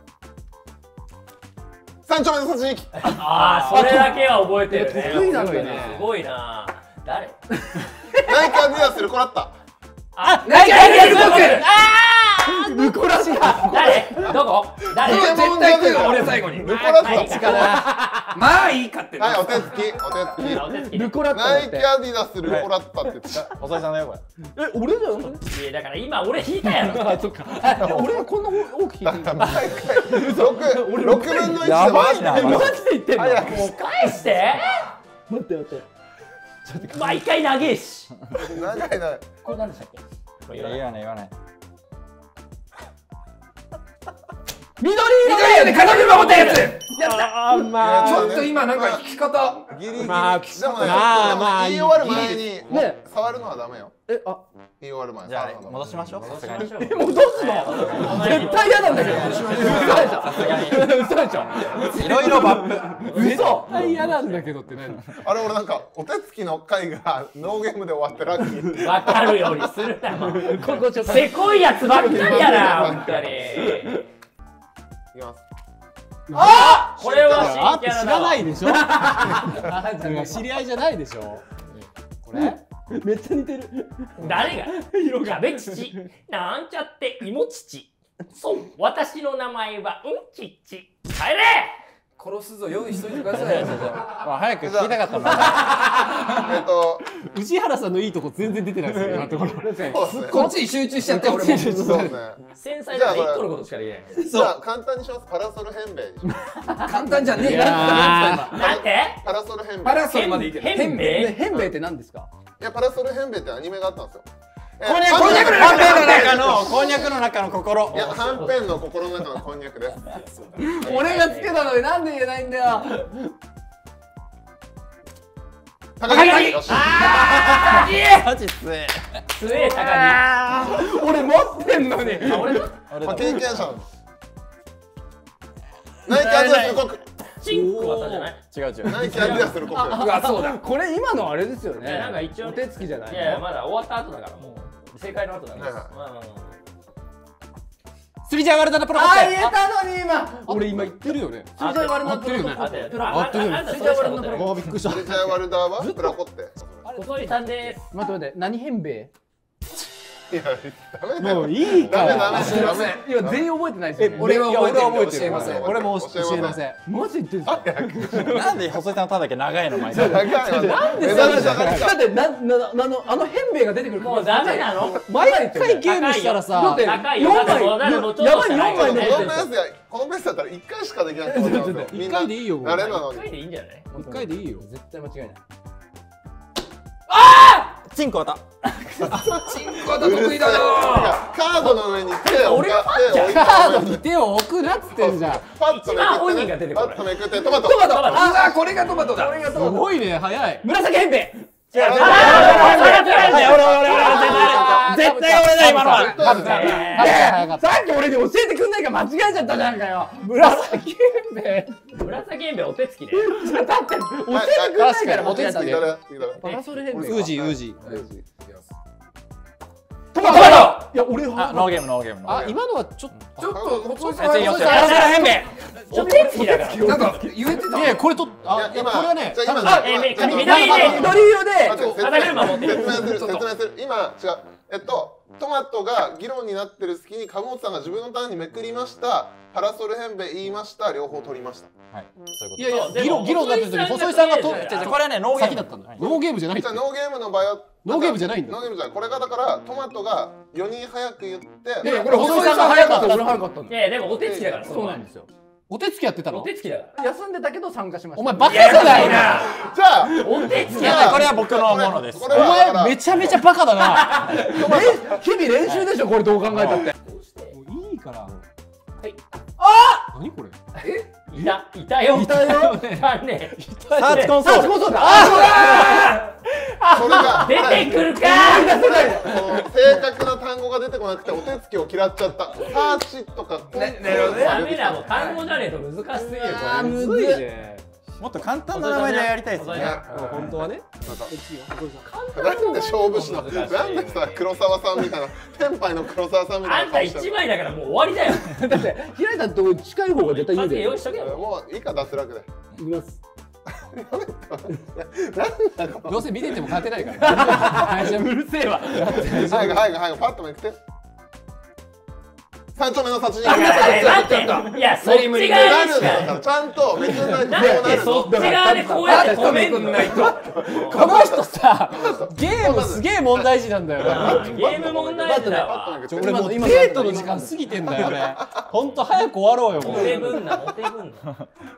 S2: 三丁目の殺人鬼。
S3: それだけは覚えてるね。
S7: 得意なのよね。
S3: すごいな。誰？
S2: ナイキアディダスルコラッタ。
S5: ナイキアディダスル
S7: ルコラシが。
S3: 誰？どこ？誰？
S5: 絶対来る俺最後に。
S2: ルコラッタ。
S5: まあいいかって。
S2: はいお手つき。
S7: ルコラッタ
S2: ナイキアディダスルコラッタって言ってた。
S4: 細井さんだよこれ。
S7: 俺じゃん。
S3: いやだから今俺引いたやろ。
S7: そっか。俺はこんな多く引いてる。
S2: 毎回6分の1で
S4: やばいな。
S7: マジで言ってんの？
S3: もう返して。
S7: 待って。
S3: 毎回長えし。
S2: 長いな。
S3: これ何でしたっけ？
S4: 言わない。
S5: 緑色で風車持ったやつ。
S1: ま
S5: ちょっと今なんか引き方。
S2: ギリギリ。
S1: まあ
S2: でもね、
S1: まあ
S2: 言い終わる前に
S7: ね
S2: 触るのはダメよ。
S7: あ
S2: 言い終わる前。
S4: じゃあ戻しましょう。さすがに。
S7: 戻すの？絶対嫌なんだけど。嘘でしょ。
S4: いろいろバップ。
S7: 嘘。
S1: 嫌なんだけどって何？
S2: あれ俺なんかお手つきの回がノーゲームで終わってラッキー。
S3: わかるようにするな。
S7: ここちょっと。
S3: せこいやつばっかりやな本当に。
S2: いきます。
S3: これは新キャラだわ。
S1: 知らないでしょ。知り合いじゃないでしょ。これ？
S7: めっちゃ似てる。
S3: 誰が？キャベ父。なんちゃって芋父。そう、私の名前はうんちっち。帰れ！
S5: 殺すぞ用意しといてください。
S4: 早く聞きたかったな。
S1: 宇治原さんのいいとこ全然出てないですよ今のところ。
S5: こっちに集中しちゃって俺も。
S2: そうですね。
S3: 繊細だから1個のことしかできない。
S2: じゃあ簡単にします。パラソル変兵にします。
S5: 簡単じゃねえよ。
S3: なんて？
S2: パラソル変兵。
S5: パラソルまでいいけど。
S3: 変兵？
S7: 変兵って何ですか？
S2: いやパラソル変兵ってアニメがあったんですよ。
S5: こんにゃく
S4: こんにゃくの中の心。
S2: いやはんぺんの心の中のこんにゃくです。
S7: 俺がつけたのになんで言えないんだよ。
S2: 高木。よし。
S4: マジ強え。
S3: 強え高木。
S7: 俺持ってんのに。
S2: 経験者なんです。ナイキアディダスルコック。
S3: チンク技じゃない？
S4: 違う。
S2: ナイキアディダスルコック。
S5: うわそうだ。
S7: これ今のあれですよね。
S3: なんか一応
S7: お手つきじゃない。
S3: いやまだ終わった後だからもう正解の後だから。
S1: スリジャーワルダナプロコ
S7: あ、言えたのに今。
S1: 俺今言ってるよね。
S7: スリジャーワルダナプロコ
S3: 合ってる。
S1: 合ってるよ。
S3: スリジャーワルダナプロコ。
S1: もうびっくりした。
S2: スリジャーワルダーはプラコって。
S3: 細井さんです。
S7: 待って何変兵？
S2: いやダメだよ。
S1: もういいから。
S2: ダメ。
S7: 今全員覚えてないですよね。
S5: 俺は覚えてる。教えま
S2: ん
S5: せん。
S1: 俺も教えません。
S7: マジ言ってるんですか？
S4: なんで細井さんのただけ長いの毎回。
S2: なんで
S7: だってあの変兵が出てくる。
S3: もうダメなの？
S1: 毎回ゲームしたらさ。
S3: 高いよ。やばい4枚持ってる。
S2: このペースだったら1回しかできないと思うんですよ。
S1: 1回でいいよ。
S2: 慣れなのに。
S3: 1回でいいんじゃない？
S1: 1回でいいよ。
S7: 絶対間違いない。
S4: チンコ当た。
S5: チンコ当た得意だな。
S2: カードの上に手を置いて、
S1: カードに手を置くなっつってんじゃん。
S2: パッとめ
S3: 本人
S2: くってね、
S3: が出てこない
S2: パッとめくってトマト。
S5: うわこれがトマトだ。
S1: すごいね、早い。
S3: 紫へんべい。
S2: 違う。
S3: 絶対俺だ今のは。
S1: 早かった。
S7: さっき俺に教えてくんないから間違えちゃったじゃんかよ。
S1: 紫へんべい。
S3: 紫へんべいお手つきで。
S7: だって教えてくんないから
S1: お手つきで。
S7: パラソル変
S1: ウージーウージー。
S7: トマト。いや俺は
S4: ノーゲームノーゲーム。
S1: あ、今のはちょっと。
S5: ちょっと細い
S4: パラソル変べ。
S3: お手つきだから。
S5: なんか言えてた。
S1: いやこれとあ
S2: 今
S1: これはね。
S2: じゃあ今
S3: 緑色で
S2: 説明する。今違う。トマトが議論になってる隙に鴨本さんが自分のターンにめくりました。パラソル変べ言いました。両方取りました。
S4: はい。そういうこと。
S1: いやいや議論になってる時に細井さんがと
S4: これはねノーゲーム
S1: 先だったんだ。ノーゲームじゃない。
S2: じゃあノーゲームの場合は
S1: ノーゲームじゃないんだ。
S2: ノーゲームじゃない。これがだからトマトが4人早く言って。
S5: いやこれ細井さんが早かった。俺早かったんだ。
S3: いやでもお手つきだから。
S7: そうなんですよ。
S1: お手つきやってた
S3: お
S1: の？
S3: 手つきだから。
S7: 休んでたけど参加しました。
S1: お前バカじゃないな。
S2: じゃあ
S3: お手つき
S2: じゃあ
S4: これは僕のものです。
S2: これは
S1: お前めちゃめちゃバカだな。
S7: 日々練習でしょこれどう考えたって。
S1: もういいから。はい。何これ？
S3: いたよ。いたよね。
S4: サーチコンソール。
S2: それが
S3: 出てくるか。
S2: 正確な単語が出てこなくてお手つきを嫌っちゃった。サーチとか
S3: ダメだもう単語じゃねえと難しすぎる。これ
S1: むずいね。
S4: もっと簡単な名前でやりたいですね。
S1: 本当はね。
S2: なんで勝負師のなんでさ黒沢さんみたいな天杯の黒沢さんみた
S3: あんた
S2: いな顔してる。
S3: 一枚だからもう終わりだよ。
S7: だって平井さんと近い方が絶対言うで。
S3: 用意しとけよ。
S2: もういいか脱落で。
S7: いきます。
S1: どうせ見てても勝てないから。うるせえわ。
S2: 早くパッとめくって。三丁目の殺人。
S3: 待って。いやそっち側にしか。
S2: ちゃんとめくんないと
S3: だってそっち側でこうやって止めんないと。
S1: この人さゲームすげえ問題児なんだよな。
S3: ゲーム問題児だわ。
S1: 俺もうデートの時間過ぎてんだよね。ほんと早く終わろうよもう。
S3: モテぶんなモテぶんな。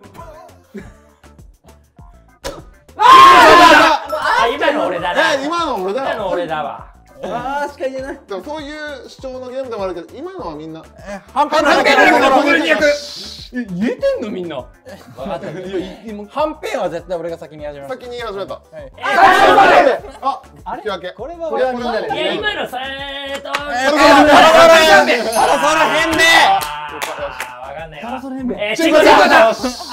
S3: 今の俺だな。
S2: 今の俺だ。
S3: 今の俺だわ。
S7: あーしか言えない。
S2: でもそういう主張のゲームでもあるけど、今のはみんな。
S5: はんぺんのこれに役。
S7: 言えてんのみんな。
S3: 分かった。
S4: はんぺんは絶対俺が先に始めます。
S2: 先に言い始めた。
S1: あれ
S2: 引き分け。
S1: これは
S7: これはみんなで。
S3: いや今のさわかんない。
S7: パラソル変べ。
S3: チンコだ。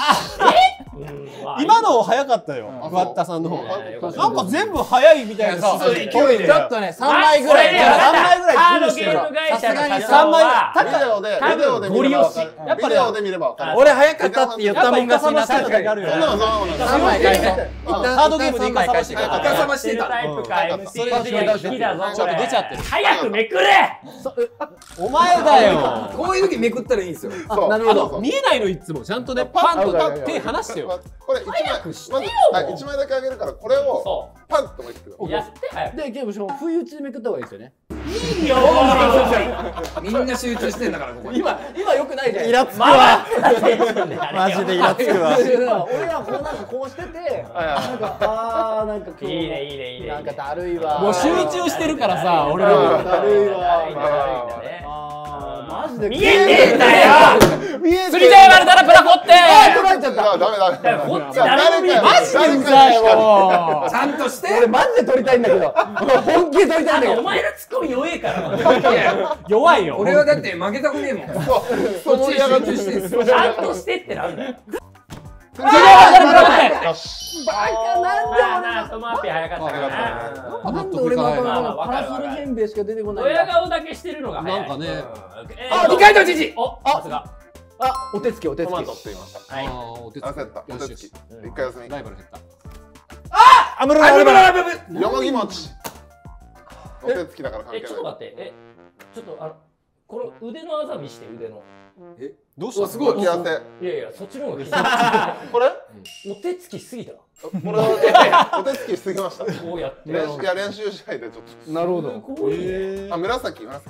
S6: 今の早かったよ。桑田さんの方が。なんか全部早いみたいな。勢いで。
S7: ちょっとね3枚ぐらい。
S1: 3枚ぐらい
S3: ハード
S1: ズルしてる
S3: ゲーム会社の社長
S1: 3枚
S3: は
S2: ビデオで見れば分かる。
S1: やっぱり
S2: ビデオで見れば分かる。
S4: 俺早かったって言ったもん勝ちなさい。
S2: そんなの
S1: 3枚返そう。ハードゲームでイカサマして
S5: イカサマしてた。
S3: タイプか MC
S1: それが
S3: 好きだぞ。
S1: ちょっと出ちゃってる。
S3: 早くめくれ。
S1: お前だよ。
S5: こういう時めくったらいいんですよ。
S2: そう。
S7: なるほど。
S1: 見えないのいつもちゃんとねパンと手離してよ。
S2: これ1枚まず1枚だけあげるからこれを
S3: そ
S2: パンとめくってください。
S3: う。やって早く。
S7: でゲームしかも不意打ちでめくった方がいいですよね。
S3: いいよ。
S5: みんな集中してんだからここに。
S7: 今良くないじゃん。
S4: イラつくわ。
S3: マ
S4: マジでイラつくわ。
S7: 俺がこうなんかこうしててなんかなんか今日
S3: いいねいいねいいね。
S7: なんかだるいわ。
S1: もう集中してるからさ俺も。
S7: だるいわ。
S3: だるいんだね。
S7: マジで
S3: 見えてんだよ。
S2: 見え
S3: 釣りざやまるだらプラポって。
S7: 取られちゃった。
S2: ダメ。
S3: こっち誰も見えない。
S1: マジでうざいもう。
S5: ちゃんとして。
S7: 俺マジで撮りたいんだけど。本気で撮りたいんだけど。
S3: お前のツッコミ弱えから。
S1: 弱いよ。
S5: 俺はだって負けたくねえもん。こっちに集中してんすよ。
S3: ちゃんとしてってなんだよ。
S2: 釣りざやまるだらよし。
S7: バカなんで
S3: なあトマピー早かったからな。
S7: なんで俺の頭
S3: まあまあ
S7: のパラソル変べしか出てこないんだ。
S3: ドヤ顔だけしてるのが早い。
S1: なんかね。
S3: あ、
S5: 二階堂知事。
S3: お、さすが。
S7: あ、お手つきお手つき。
S2: トマトって言いました。
S3: はい。
S1: お手つき。
S2: 焦った。お手つき。一回休み。
S1: ライバル減った。
S4: アムロラルバラ。
S2: よもぎ餅。お手つきだから関係
S3: ちょっと
S2: ない。
S3: 待って。ちょっとこの腕のあざ見して腕の。
S1: どうした？
S5: すごい。
S2: 気合わせ。
S3: いやいや、そっちの方がいい。
S2: これ？
S3: お手つきすぎた。
S2: これはお手つきしすぎました。
S3: こうやって。
S2: いや練習試合でちょっと。
S7: なるほど。
S2: あ紫。
S7: なん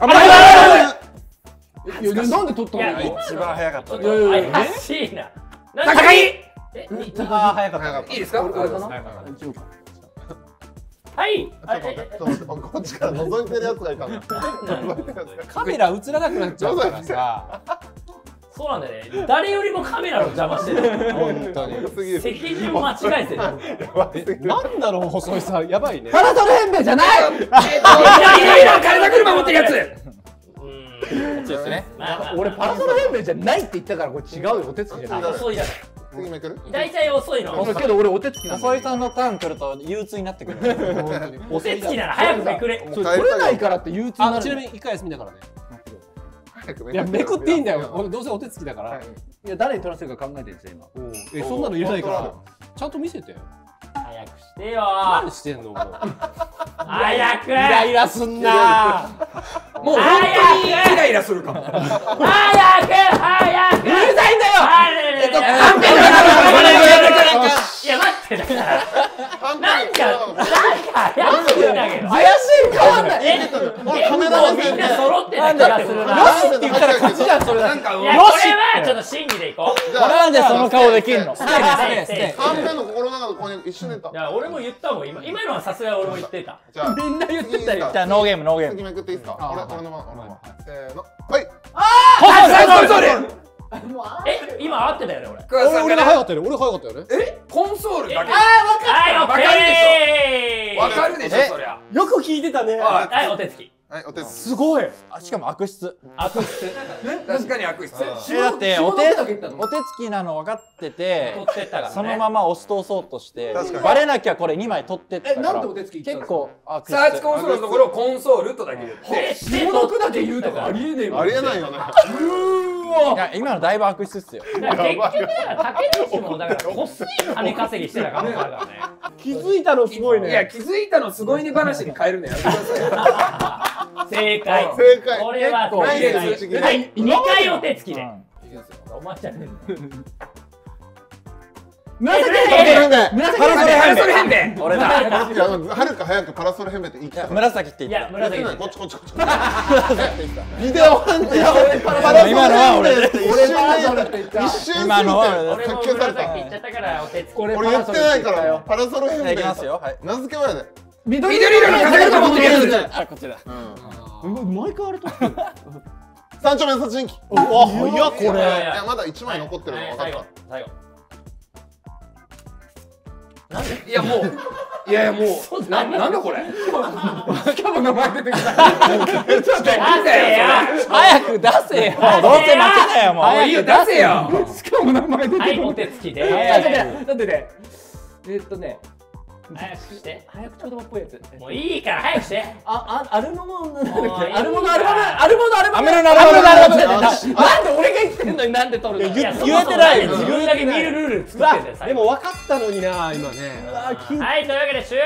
S7: で撮ったの？
S4: 一番早かった。
S3: 怪しいな。
S5: 高木。
S4: 一番早かった。
S5: いいですか？
S7: 俺かな？
S3: はい。
S2: ちょっと待って、こっちから覗いてるやつがいたんだ。
S1: カメラ映らなくなっちゃうからさ。
S3: そうなんだよね。誰よりもカメラの邪魔してる。
S1: 本当に。
S3: 席順間違えてる。
S1: なんだろう細井さん、やばいね。
S7: パラソル変名じゃない。
S5: いろいろ体車持ってるやつ。
S3: こっちですね。
S7: 俺パラソル変名じゃないって言ったからこれ違うよ。お手つきじゃない。
S3: 遅いじゃない。
S2: 次めくる？
S3: 大体遅いの。
S7: けど俺お手つきなんだ。
S4: 細井さんのターン来ると憂鬱になってくる。
S3: お手つきなら早くめくれ。
S7: それ取れないからって憂鬱になる。
S1: ちなみに一回休みだからね。
S2: い
S1: いやめくっていいんだよ。どうせお手つきだから。
S7: いや誰に取らせるか考えてるんですよ今。
S1: そんなのいらないから。ちゃんと見せて。
S3: 早くしてよ。
S1: 何してんのもう。
S3: 早く。
S1: イライラすんな。
S5: もう本当にイライラするかも。
S3: 早く早く。うるさいんだよ。いや待ってだから。なんか怪しいんだけど。
S7: 怪しい変わんない。
S2: カメラ
S3: みんな揃ってた気がするな。
S1: よしって言ったら勝ちじゃんそれ。
S5: なんか
S3: いやこれはちょっと審議でいこう。
S4: なんでその顔できんの？
S3: ステージ。
S2: カンペの心の中でここに一緒にいた。
S3: いや俺も言ったもん今のはさすがに俺も言ってた。
S2: じゃあ
S7: みんな言ってたよ。
S4: じゃあノーゲームノーゲーム。
S2: 次めくっていいですか？俺の番。せーの。はい。
S3: 今合ってたよね
S1: 俺が早かったよね。俺早かったよね。
S5: コンソールだけ。
S3: はい
S5: わかるでしょ。わかるでしょそりゃ。
S1: よく聞いてたね。
S3: はいお手つき。
S2: はい、お手つき。
S1: すごい。
S4: しかも悪質。
S3: 悪質。
S5: 確かに悪質。
S4: だってお手つきなの分かってて
S3: 取ってったからね。
S4: そのまま押し通そうとして
S2: 確かに
S4: バレなきゃこれ2枚取ってったから
S7: なんでお手つき言ったの？
S4: 結構悪質。
S5: サーチコンソールのところをコンソールとだけ言って。
S3: 下の句だけ言うとかありえねえもん。
S2: ありえないよね。
S4: いや今のだいぶ悪質っすよ。
S3: 結局だから竹内もだからこっそり金稼ぎしてた可能性あるからね。
S1: 気づいたのすごいね。
S5: いや気づいたのすごいね話に変えるのやめてください。
S3: 正解。
S2: 正解。
S3: これは
S2: ナイ
S3: 正解。
S2: ス打ち切り。
S3: はい2回お手つきで。お前じゃねえ。
S5: パラソル変名。
S4: 俺だ。
S2: はるか早くパラソルヘルメット言ってた。
S4: 紫って
S3: い
S4: 言った。
S3: や紫。
S2: こっち。ビデオ判定。
S4: 今のは俺。
S7: 俺パラソルって言った。
S2: 一瞬
S4: 今のは
S3: 俺も紫言っちゃったからお手つき。
S2: 俺言ってないからパラソルヘルメット。
S4: いきますよ。はい。
S2: 名付け親で。
S5: 緑色の風が持ってるやつ。
S4: あこっちだ。
S1: 毎回あれ取ってる。
S2: 三丁目殺人鬼。
S1: うわ早っこれ。
S2: いやまだ1枚残ってるの分かった。
S3: 最後。
S5: いやもういやもうなんだこれ。
S7: 今日も名前出てきた。
S4: 早く出せよ。どうせ負けだよもう。
S5: いいよ出せよ。
S7: しかも名前出てきた。
S3: はいお手つきで。
S7: だってね。
S3: 早くして。
S7: 早口言葉っぽいやつ。
S3: もういいから早くして。
S7: アルモノなんだっけ？
S3: もういい
S7: アルモノアルバム。アルモノアルバム。
S2: よし。
S7: なんで俺が言ってんのになんで取るの？
S3: 言
S1: 言えてないよ
S3: 自分だけ見るルール作ってんだよ。
S1: でも分かったのにな今ね。
S3: はいというわけで終了。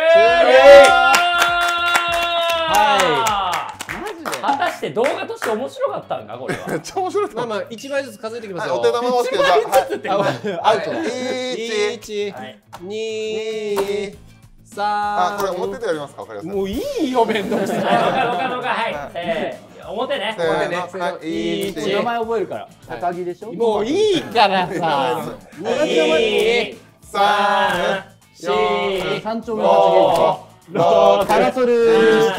S3: 果たして動画として面白かったんかこれは。
S2: めっちゃ面白い。
S1: まあまあ1枚ずつ数えていきますよ。
S2: お手玉をしてじゃあ
S1: アウト。
S2: 1、
S1: 1、
S3: はい
S1: 2、
S2: あ、
S1: 3。
S2: これ表でやりますか、わかりやすい。
S1: もういいよ面倒くさい。
S3: はい表ね。
S2: せーの、はい、
S7: 名
S2: 1、
S7: 前覚えるから。高木でしょ？
S1: もういいからさ。
S3: 2、3、4、
S7: 三丁目の発言。パラソル。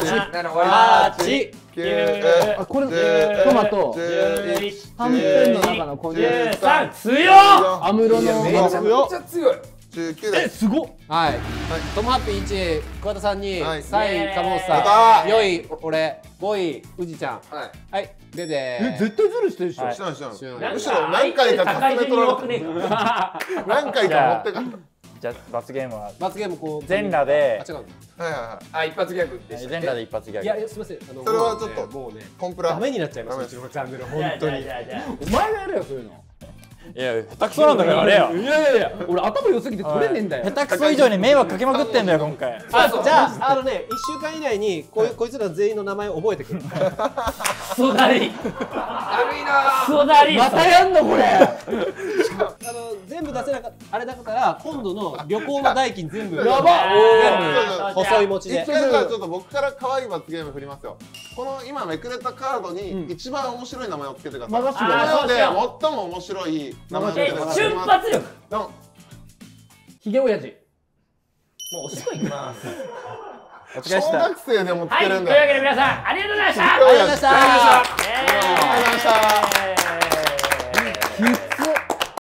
S3: 8、
S2: 9、
S7: あこれトマト。
S2: 11、
S7: はんぺんの中のこれ。
S3: 13、強っ。
S7: アムロの。
S2: めっちゃ
S5: めっちゃ強い。
S2: 19です。
S7: すごっ。
S1: はい。トムハッピー1、桑田さん2、
S2: はい
S1: 3位カモン
S2: やっ
S1: さ
S2: た
S1: ん、4位俺、5位宇治ちゃん。
S2: はい。
S1: はい。でで。
S7: 絶対ズルしてるでしょ。
S2: 知らない知らない。
S1: ない
S2: むしろ何回か
S3: 高い
S2: 重ね取られ
S3: ねえか。
S2: 何回か持ってか。
S4: じゃあ罰ゲームは
S1: 罰ゲームこう。
S4: 全裸で
S1: あ違う。
S2: はいはいはい。
S5: あ一発ギャグでした
S4: 全裸で一発ギャグ。
S1: いやすみません。
S2: それはちょっと
S1: もうね
S2: コンプラ。
S1: ダメになっちゃいます。
S2: ダメ
S1: うちのチャンネル本
S3: じゃ
S1: 当に。
S3: あ
S7: お前がやるよそういうの。
S4: いや下手くそなんだからあれよ。
S7: いや俺頭良すぎて取れねえんだよ。
S4: 下手くそ以上に迷惑かけまくってんだよ今回。
S1: あじゃあね1週間以内にこいつら全員の名前覚えてくる。
S3: クソだり。
S5: 悪いな
S3: クソだり。
S7: またやんのこれ。
S1: 全部出せなかったあれだから今度の旅行の代金全部。
S7: やば
S1: っ細い餅で。
S2: 一回じゃあちょっと僕から可愛い罰ゲーム振りますよ。この今めくれたカードに一番面白い名前をつけてください。
S7: 任せてく
S3: ださい
S2: なので最も面白い名前をつけてください。
S3: 瞬発力。
S2: ドン。
S7: ひげ親父。
S3: もうおしっこいきます。
S2: 小学生でもつけるんだ。
S3: というわけで皆さんありがとうございました。
S2: ありがとうございました。
S3: ありがとうございました。